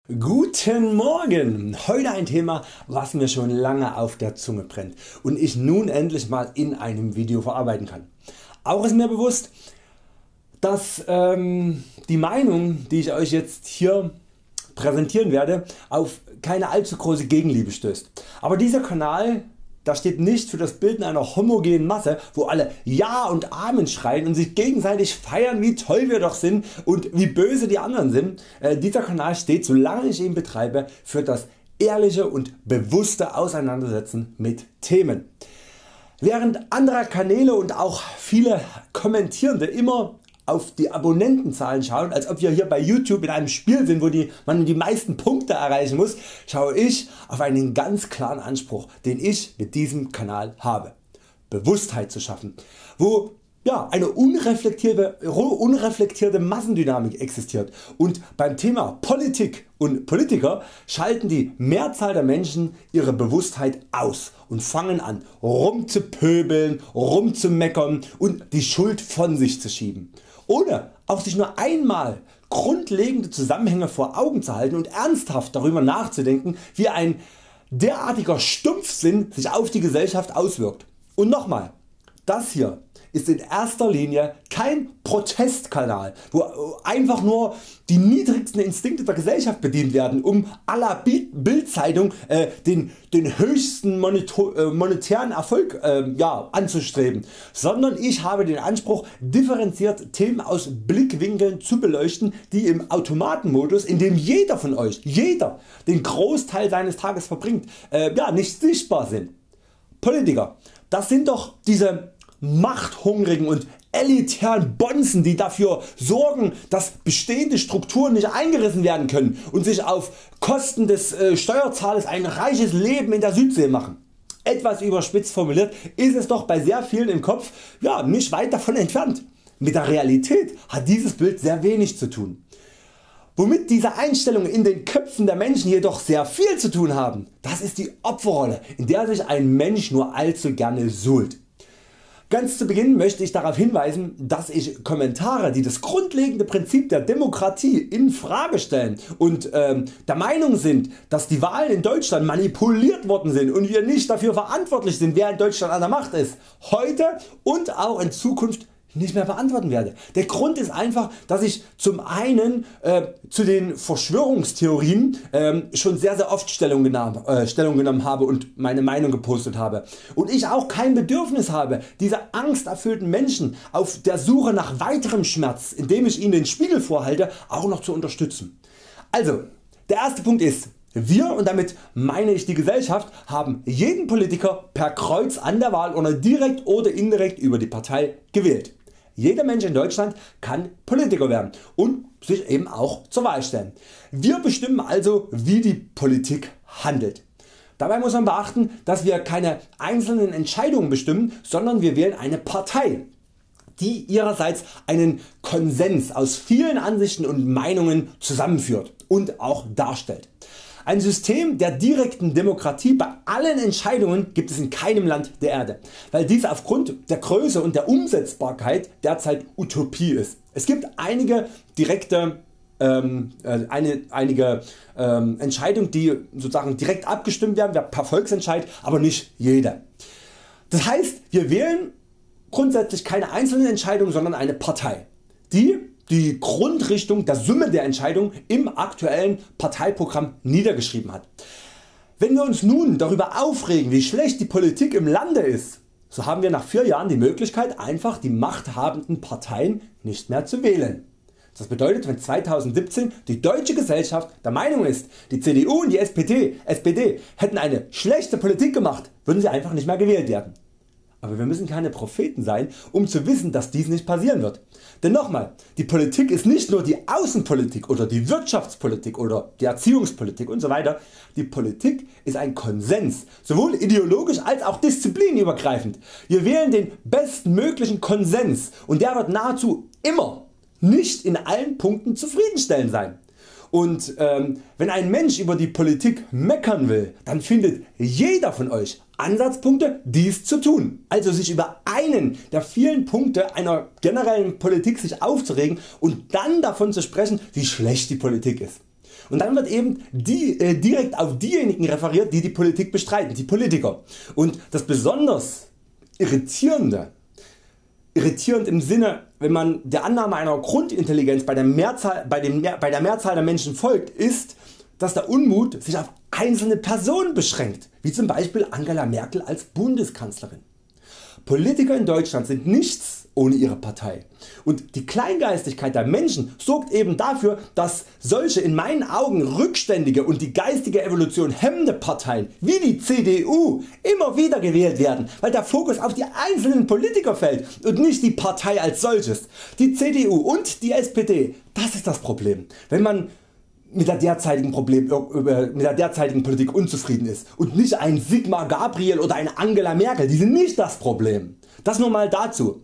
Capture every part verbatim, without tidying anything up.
Guten Morgen! Heute ein Thema, was mir schon lange auf der Zunge brennt und ich nun endlich mal in einem Video verarbeiten kann. Auch ist mir bewusst, dass ähm, die Meinung, die ich Euch jetzt hier präsentieren werde, auf keine allzu große Gegenliebe stößt. Aber dieser Kanal, da steht nicht für das Bilden einer homogenen Masse, wo alle Ja und Amen schreien und sich gegenseitig feiern, wie toll wir doch sind und wie böse die anderen sind. Äh, dieser Kanal steht, solange ich ihn betreibe, für das ehrliche und bewusste Auseinandersetzen mit Themen. Während andere Kanäle und auch viele Kommentierende immer auf die Abonnentenzahlen schauen, als ob wir hier bei YouTube in einem Spiel sind, wo die, man die meisten Punkte erreichen muss, schaue ich auf einen ganz klaren Anspruch, den ich mit diesem Kanal habe. Bewusstheit zu schaffen, wo ja, eine unreflektierte, unreflektierte Massendynamik existiert, und beim Thema Politik und Politiker schalten die Mehrzahl der Menschen ihre Bewusstheit aus und fangen an rumzupöbeln, rumzumeckern und die Schuld von sich zu schieben, ohne auch sich nur einmal grundlegende Zusammenhänge vor Augen zu halten und ernsthaft darüber nachzudenken, wie ein derartiger Stumpfsinn sich auf die Gesellschaft auswirkt. Und nochmal, das hier ist in erster Linie kein Protestkanal, wo einfach nur die niedrigsten Instinkte der Gesellschaft bedient werden, um à la Bild-Zeitung äh, den, den höchsten monetären Erfolg äh, ja, anzustreben, sondern ich habe den Anspruch, differenziert Themen aus Blickwinkeln zu beleuchten, die im Automatenmodus, in dem jeder von Euch, jeder den Großteil seines Tages verbringt, äh, ja, nicht sichtbar sind. Politiker, das sind doch diese machthungrigen und elitären Bonzen, die dafür sorgen, dass bestehende Strukturen nicht eingerissen werden können und sich auf Kosten des äh, Steuerzahlers ein reiches Leben in der Südsee machen. Etwas überspitzt formuliert ist es doch bei sehr vielen im Kopf ja, nicht weit davon entfernt. Mit der Realität hat dieses Bild sehr wenig zu tun. Womit diese Einstellungen in den Köpfen der Menschen jedoch sehr viel zu tun haben, das ist die Opferrolle, in der sich ein Mensch nur allzu gerne suhlt. Ganz zu Beginn möchte ich darauf hinweisen, dass ich Kommentare, die das grundlegende Prinzip der Demokratie in Frage stellen und ähm, der Meinung sind, dass die Wahlen in Deutschland manipuliert worden sind und wir nicht dafür verantwortlich sind, wer in Deutschland an der Macht ist, heute und auch in Zukunft nicht mehr beantworten werde. Der Grund ist einfach, dass ich zum einen äh, zu den Verschwörungstheorien äh, schon sehr sehr oft Stellung genommen, äh, Stellung genommen habe und meine Meinung gepostet habe und ich auch kein Bedürfnis habe, diese angsterfüllten Menschen auf der Suche nach weiterem Schmerz, indem ich ihnen den Spiegel vorhalte, auch noch zu unterstützen. Also der erste Punkt ist: Wir, und damit meine ich die Gesellschaft, haben jeden Politiker per Kreuz an der Wahl oder direkt oder indirekt über die Partei gewählt. Jeder Mensch in Deutschland kann Politiker werden und sich eben auch zur Wahl stellen. Wir bestimmen also, wie die Politik handelt. Dabei muss man beachten, dass wir keine einzelnen Entscheidungen bestimmen, sondern wir wählen eine Partei, die ihrerseits einen Konsens aus vielen Ansichten und Meinungen zusammenführt und auch darstellt. Ein System der direkten Demokratie bei allen Entscheidungen gibt es in keinem Land der Erde, weil dies aufgrund der Größe und der Umsetzbarkeit derzeit Utopie ist. Es gibt einige direkte ähm, eine, einige ähm, Entscheidungen, die sozusagen direkt abgestimmt werden per Volksentscheid, aber nicht jede. Das heißt, wir wählen grundsätzlich keine einzelnen Entscheidungen, sondern eine Partei, die die Grundrichtung der Summe der Entscheidungen im aktuellen Parteiprogramm niedergeschrieben hat. Wenn wir uns nun darüber aufregen, wie schlecht die Politik im Lande ist, so haben wir nach vier Jahren die Möglichkeit, einfach die machthabenden Parteien nicht mehr zu wählen. Das bedeutet, wenn zweitausendsiebzehn die deutsche Gesellschaft der Meinung ist, die C D U und die S P D hätten eine schlechte Politik gemacht, würden sie einfach nicht mehr gewählt werden. Aber wir müssen keine Propheten sein, um zu wissen, dass dies nicht passieren wird. Denn nochmal, die Politik ist nicht nur die Außenpolitik oder die Wirtschaftspolitik oder die Erziehungspolitik usw. Die Politik ist ein Konsens, sowohl ideologisch als auch disziplinübergreifend. Wir wählen den bestmöglichen Konsens und der wird nahezu immer nicht in allen Punkten zufriedenstellend sein. Und ähm, wenn ein Mensch über die Politik meckern will, dann findet jeder von Euch Ansatzpunkte dies zu tun, also sich über einen der vielen Punkte einer generellen Politik sich aufzuregen und dann davon zu sprechen, wie schlecht die Politik ist. Und dann wird eben die, äh, direkt auf diejenigen referiert, die die Politik bestreiten, die Politiker. Und das besonders irritierende, irritierend im Sinne, wenn man der Annahme einer Grundintelligenz bei der Mehrzahl, bei dem, bei der Mehrzahl der Menschen folgt, ist, dass der Unmut sich auf einzelne Personen beschränkt, wie zum Beispiel Angela Merkel als Bundeskanzlerin. Politiker in Deutschland sind nichts ohne ihre Partei, und die Kleingeistigkeit der Menschen sorgt eben dafür, dass solche in meinen Augen rückständige und die geistige Evolution hemmende Parteien wie die C D U immer wieder gewählt werden, weil der Fokus auf die einzelnen Politiker fällt und nicht die Partei als solches. Die C D U und die S P D, das ist das Problem, wenn man mit der derzeitigen, Problem, mit der derzeitigen Politik unzufrieden ist, und nicht ein Sigmar Gabriel oder eine Angela Merkel, die sind nicht das Problem. Das nur mal dazu.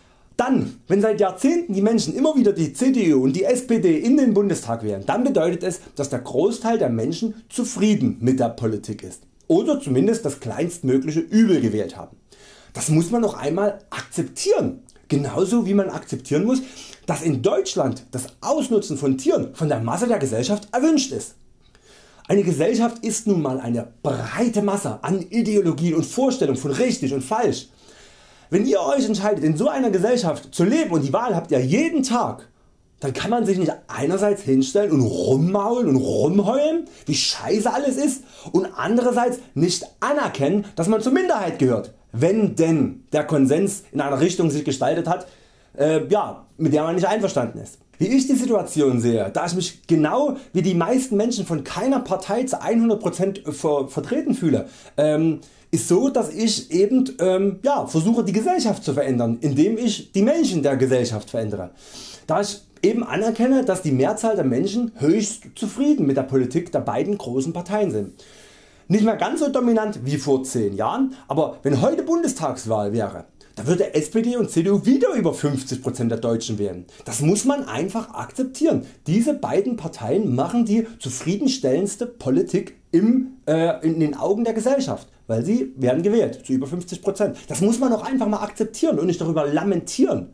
Dann, wenn seit Jahrzehnten die Menschen immer wieder die C D U und die S P D in den Bundestag wählen, dann bedeutet es, dass der Großteil der Menschen zufrieden mit der Politik ist oder zumindest das kleinstmögliche Übel gewählt haben. Das muss man noch einmal akzeptieren, genauso wie man akzeptieren muss, dass in Deutschland das Ausnutzen von Tieren von der Masse der Gesellschaft erwünscht ist. Eine Gesellschaft ist nun mal eine breite Masse an Ideologien und Vorstellungen von richtig und falsch. Wenn ihr Euch entscheidet, in so einer Gesellschaft zu leben, und die Wahl habt ihr jeden Tag, dann kann man sich nicht einerseits hinstellen und rummaulen und rumheulen, wie scheiße alles ist, und andererseits nicht anerkennen, dass man zur Minderheit gehört, wenn denn der Konsens in einer Richtung sich gestaltet hat, äh, ja, mit der man nicht einverstanden ist. Wie ich die Situation sehe, da ich mich genau wie die meisten Menschen von keiner Partei zu hundert Prozent ver vertreten fühle, ähm, ist so, dass ich eben ähm, ja, versuche die Gesellschaft zu verändern, indem ich die Menschen der Gesellschaft verändere. Da ich eben anerkenne, dass die Mehrzahl der Menschen höchst zufrieden mit der Politik der beiden großen Parteien sind. Nicht mehr ganz so dominant wie vor zehn Jahren, aber wenn heute Bundestagswahl wäre, da würde S P D und C D U wieder über fünfzig Prozent der Deutschen wählen. Das muss man einfach akzeptieren. Diese beiden Parteien machen die zufriedenstellendste Politik im, äh, in den Augen der Gesellschaft, weil sie werden gewählt zu über fünfzig Prozent. Das muss man auch einfach mal akzeptieren und nicht darüber lamentieren.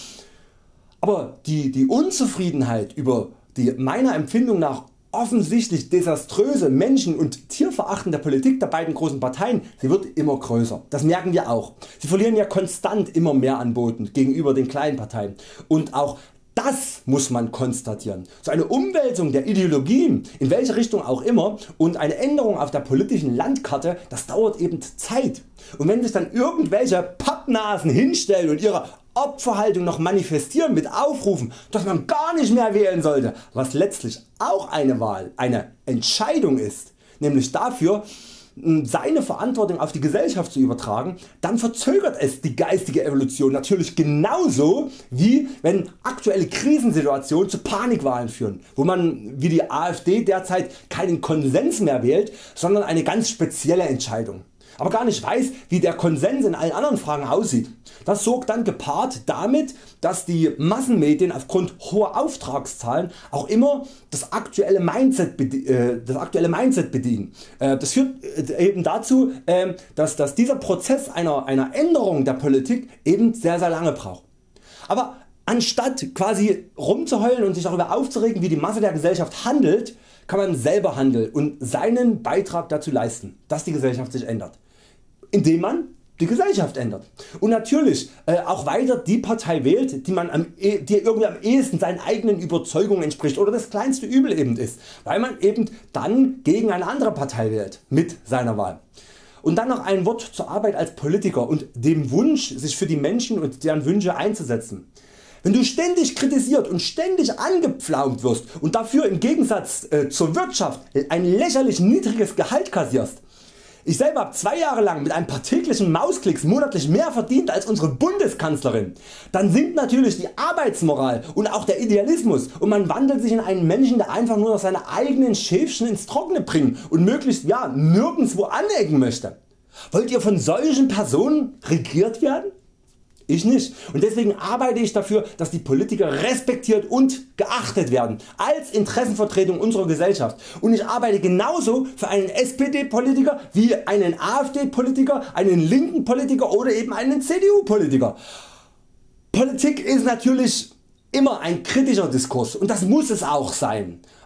Aber die, die Unzufriedenheit über die meiner Empfindung nach offensichtlich desaströse menschen- und tierverachtende Politik der beiden großen Parteien, sie wird immer größer. Das merken wir auch. Sie verlieren ja konstant immer mehr an Boden gegenüber den kleinen Parteien, und auch das muss man konstatieren. So eine Umwälzung der Ideologien, in welche Richtung auch immer, und eine Änderung auf der politischen Landkarte, das dauert eben Zeit. Und wenn sich dann irgendwelche Pappnasen hinstellen und ihre Opferhaltung noch manifestieren mit Aufrufen, dass man gar nicht mehr wählen sollte, was letztlich auch eine Wahl, eine Entscheidung ist, nämlich dafür seine Verantwortung auf die Gesellschaft zu übertragen, dann verzögert es die geistige Evolution natürlich genauso, wie wenn aktuelle Krisensituationen zu Panikwahlen führen, wo man wie die AfD derzeit keinen Konsens mehr wählt, sondern eine ganz spezielle Entscheidung, aber gar nicht weiß, wie der Konsens in allen anderen Fragen aussieht. Das sorgt dann gepaart damit, dass die Massenmedien aufgrund hoher Auftragszahlen auch immer das aktuelle Mindset, äh, das aktuelle Mindset bedienen. Äh, das führt eben dazu, äh, dass, dass dieser Prozess einer, einer Änderung der Politik eben sehr sehr lange braucht. Aber anstatt quasi rumzuheulen und sich darüber aufzuregen, wie die Masse der Gesellschaft handelt, kann man selber handeln und seinen Beitrag dazu leisten, dass die Gesellschaft sich ändert, indem man die Gesellschaft ändert und natürlich äh, auch weiter die Partei wählt, die, man am, die irgendwie am ehesten seinen eigenen Überzeugungen entspricht oder das kleinste Übel eben ist, weil man eben dann gegen eine andere Partei wählt mit seiner Wahl. Und dann noch ein Wort zur Arbeit als Politiker und dem Wunsch, sich für die Menschen und deren Wünsche einzusetzen. Wenn du ständig kritisiert und ständig angepflaumt wirst und dafür im Gegensatz äh, zur Wirtschaft ein lächerlich niedriges Gehalt kassierst. Ich selber habe zwei Jahre lang mit ein paar täglichen Mausklicks monatlich mehr verdient als unsere Bundeskanzlerin. Dann sinkt natürlich die Arbeitsmoral und auch der Idealismus, und man wandelt sich in einen Menschen, der einfach nur noch seine eigenen Schäfchen ins Trockene bringen und möglichst ja, nirgendwo anecken möchte. Wollt ihr von solchen Personen regiert werden? Ich nicht, und deswegen arbeite ich dafür, dass die Politiker respektiert und geachtet werden als Interessenvertretung unserer Gesellschaft, und ich arbeite genauso für einen S P D Politiker wie einen AfD Politiker, einen linken Politiker oder eben einen C D U Politiker. Politik ist natürlich immer ein kritischer Diskurs, und das muss es auch sein.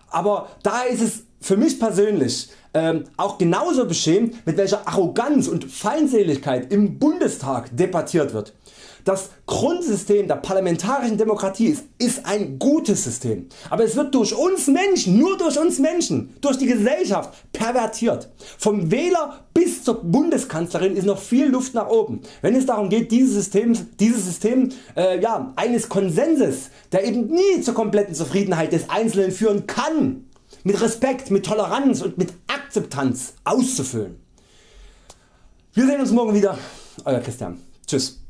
Aber da ist es für mich persönlich ähm, auch genauso beschämt, mit welcher Arroganz und Feindseligkeit im Bundestag debattiert wird. Das Grundsystem der parlamentarischen Demokratie ist, ist ein gutes System, aber es wird durch uns Menschen, nur durch uns Menschen, durch die Gesellschaft pervertiert. Vom Wähler bis zur Bundeskanzlerin ist noch viel Luft nach oben, wenn es darum geht, dieses System, dieses System äh, ja, eines Konsenses, der eben nie zur kompletten Zufriedenheit des Einzelnen führen kann, mit Respekt, mit Toleranz und mit Akzeptanz auszufüllen. Wir sehen uns morgen wieder. Euer Christian. Tschüss.